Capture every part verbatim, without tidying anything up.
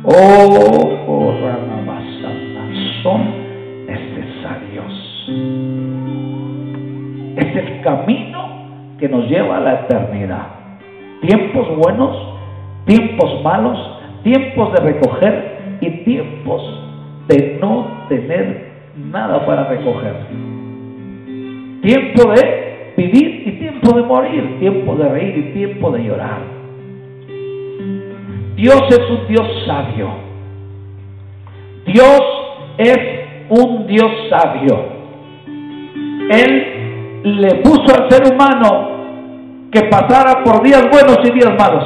Oh, oh Ramabasana, son necesarios. Es el camino que nos lleva a la eternidad. Tiempos buenos, tiempos malos, tiempos de recoger y tiempos de no tener nada para recoger. Tiempo de vivir y tiempo de morir, tiempo de reír y tiempo de llorar. Dios es un Dios sabio. Dios es un Dios sabio. Él le puso al ser humano que pasara por días buenos y días malos.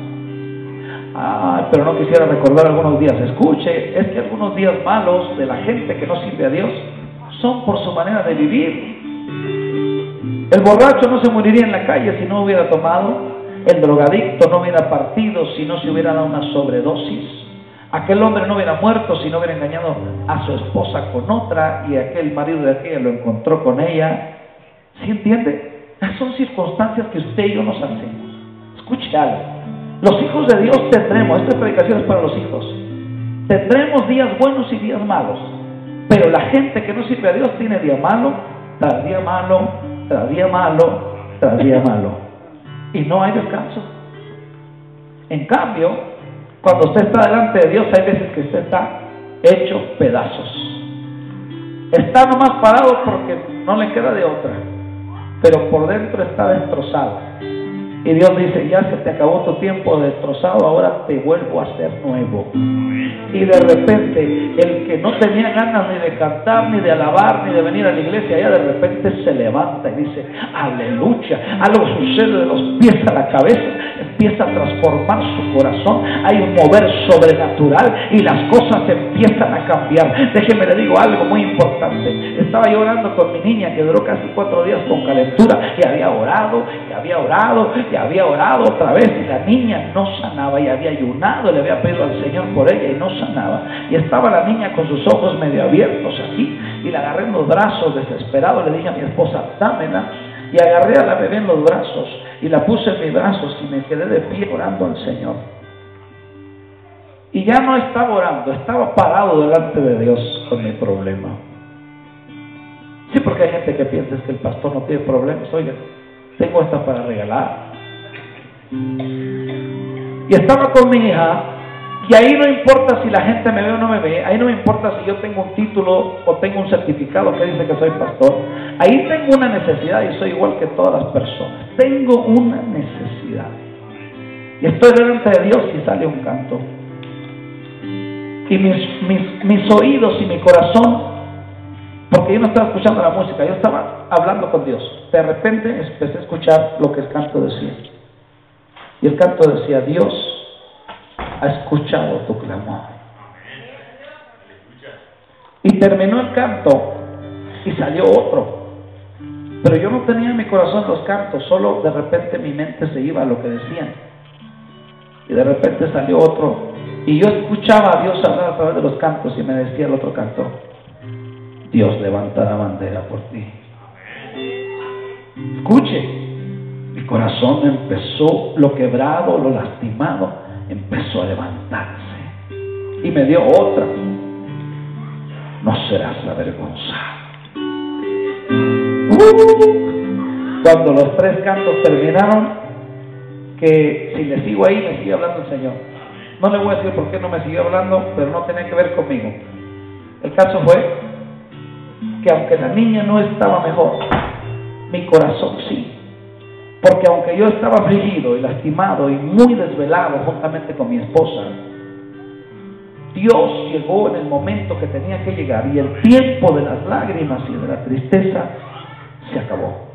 Ah, pero no quisiera recordar algunos días. Escuche, es que algunos días malos de la gente que no sirve a Dios son por su manera de vivir. El borracho no se moriría en la calle si no hubiera tomado. El drogadicto no hubiera partido si no se hubiera dado una sobredosis. Aquel hombre no hubiera muerto si no hubiera engañado a su esposa con otra y aquel marido de aquella lo encontró con ella. ¿Sí entiende? Esas son circunstancias que usted y yo nos hacemos. Escuche algo. Los hijos de Dios tendremos, esta predicación es para los hijos, tendremos días buenos y días malos, pero la gente que no sirve a Dios tiene día malo, tras día malo, tras día malo, tras día malo, y no hay descanso. En cambio, cuando usted está delante de Dios, hay veces que usted está hecho pedazos. Está nomás parado porque no le queda de otra, pero por dentro está destrozado. Y Dios dice, ya se te acabó tu tiempo destrozado, ahora te vuelvo a hacer nuevo. Y de repente, el que no tenía ganas ni de cantar, ni de alabar, ni de venir a la iglesia, ya de repente se levanta y dice, aleluya. Algo sucede de los pies a la cabeza, empieza a transformar su corazón. Hay un mover sobrenatural y las cosas empiezan a cambiar. Déjeme le digo algo muy importante. Estaba yo orando con mi niña que duró casi cuatro días con calentura y había orado, y había orado, y había orado otra vez y la niña no sanaba, y había ayunado, le había pedido al Señor por ella y no sanaba, y estaba la niña con sus ojos medio abiertos aquí, y la agarré en los brazos desesperado, le dije a mi esposa, dámela, y agarré a la bebé en los brazos y la puse en mis brazos y me quedé de pie orando al Señor. Y ya no estaba orando, estaba parado delante de Dios con mi problema. Sí, porque hay gente que piensa que el pastor no tiene problemas. Oiga, tengo esta para regalar. Y estaba con mi hija, y ahí no importa si la gente me ve o no me ve, ahí no me importa si yo tengo un título o tengo un certificado que dice que soy pastor. Ahí tengo una necesidad y soy igual que todas las personas. Tengo una necesidad. Y estoy delante de Dios y sale un canto. Y mis, mis, mis oídos y mi corazón, porque yo no estaba escuchando la música, yo estaba hablando con Dios. De repente empecé a escuchar lo que el canto decía. Y el canto decía, Dios ha escuchado tu clamor. Y terminó el canto y salió otro. Pero yo no tenía en mi corazón los cantos, solo de repente mi mente se iba a lo que decían. Y de repente salió otro. Y yo escuchaba a Dios hablar a través de los cantos y me decía el otro canto, Dios levanta la bandera por ti. Escuche. Mi corazón empezó, lo quebrado, lo lastimado, empezó a levantarse. Y me dio otra. No serás avergonzado. Uh, cuando los tres cantos terminaron, que si le sigo ahí, me sigue hablando el Señor. No le voy a decir por qué no me siguió hablando, pero no tenía que ver conmigo. El caso fue que aunque la niña no estaba mejor, mi corazón sí. Porque aunque yo estaba afligido y lastimado y muy desvelado juntamente con mi esposa, Dios llegó en el momento que tenía que llegar y el tiempo de las lágrimas y de la tristeza se acabó.